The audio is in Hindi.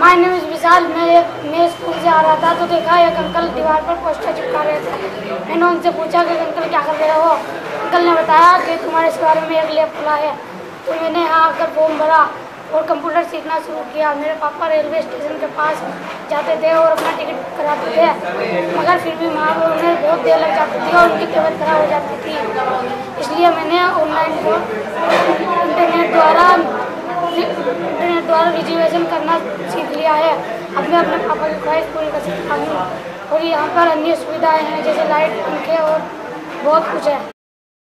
माय नेम इज विशाल। मैं स्कूल से आ रहा था तो देखा एक अंकल दीवार पर पोस्टर चिपका रहे थे। मैंने उनसे पूछा कि अंकल क्या कर रहे हो। अंकल ने बताया कि तुम्हारे इस बारे में एक लैब खुला है। तो मैंने यहाँ आकर फॉर्म भरा और कंप्यूटर सीखना शुरू किया। मेरे पापा रेलवे स्टेशन के पास जाते थे और अपना टिकट कराते थे, मगर फिर भी वहाँ पर उन्हें बहुत देर लग जाती थी और उनकी तबीयत खराब हो जाती थी। इसलिए मैंने ऑनलाइन इंटरनेट द्वारा रिजर्वेशन करना सीख लिया है। अब मैं अपने पापा की ख्वाहिश पूरी कर सकता हूँ। और यहाँ पर अन्य सुविधाएं हैं जैसे लाइट, पंखे और बहुत कुछ है।